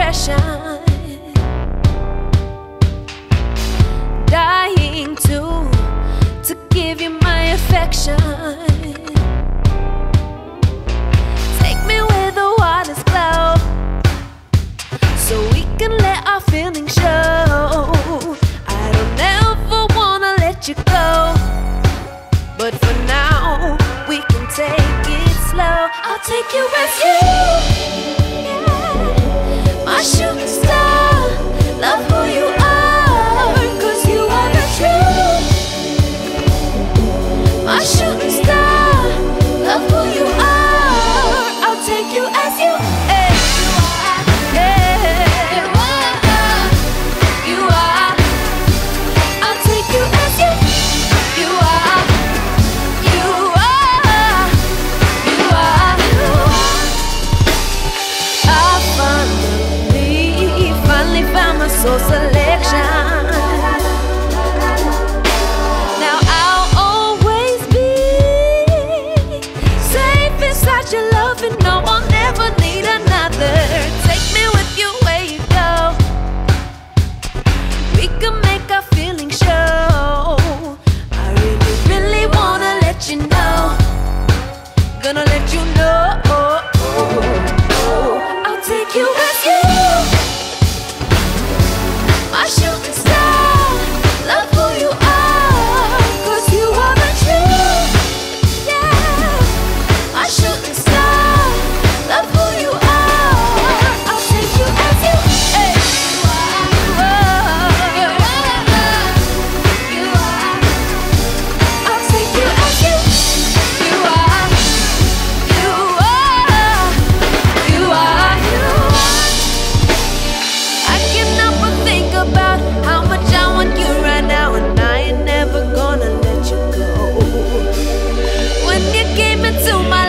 expression, dying to give you my affection. Take me where the waters glow, so we can let our feelings show. I don't ever wanna let you go, but for now we can take it slow. I'll take you as you, yeah. My shooting star, love who you are, 'cause you are the truth. My shooting star, love who you are. I'll take you as you, hey. Soul selection. Now I'll always be safe inside your love, and no, I'll never need another. Take me with you where you go. We can make our feelings show. I really, really wanna let you know. Gonna let you know. I'll take you as you. My shooting star, love who you are, 'cause you are the truth, yeah. My shooting star, love who you are. I'll take you as you, hey. You are. I'll take you as you. You are. I cannot but think about how much I want you right now, and I ain't never gonna let you go. When you came into my